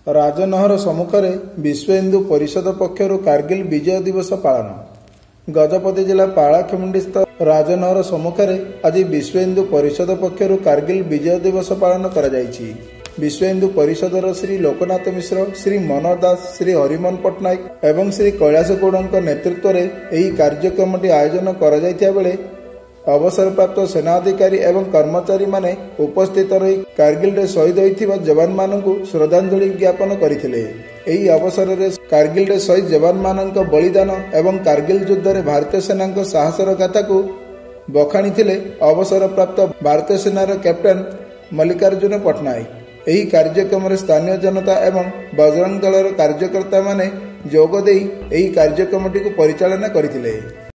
राजनहर सम्मुखें विश्व हिंदू परिषद पक्षर कारगिल विजय दिवस पालन। गजपति जिला पालाखेमुंडीस्थ राजनहर सम्मुखें आज विश्व हिंदू परिषद पक्षर कारगिल विजय दिवस पालन कर विश्व हिंदू परिषदर श्री लोकनाथ मिश्र, श्री मनोहर दास, श्री हरिमोहन पट्टनायक एवं श्री कैलाश गौड़ नेतृत्व में यह कार्यक्रम आयोजन कर अवसर प्राप्त सेनाधिकारी एवं कर्मचारी माने उपस्थित रही कारगिल रे शहीद होइथिबा जवान माननकु श्रद्धांजलि ज्ञापन करथिले। एही अवसर रे कारगिल रे शहीद जवान माननक बलिदान एवं कारगिल युद्ध रे भारतीय सेनाक साहसर गाथा को बखाणी थिले अवसर प्राप्त भारतीय सेनार कैप्टेन मल्लिकार्जुन पट्टनायक। एही कार्यक्रम रे स्थानीय जनता एवं बजरंग दलर कार्यकर्ता माने जोग देई एही कार्यक्रमटी को परिचालना करथिले।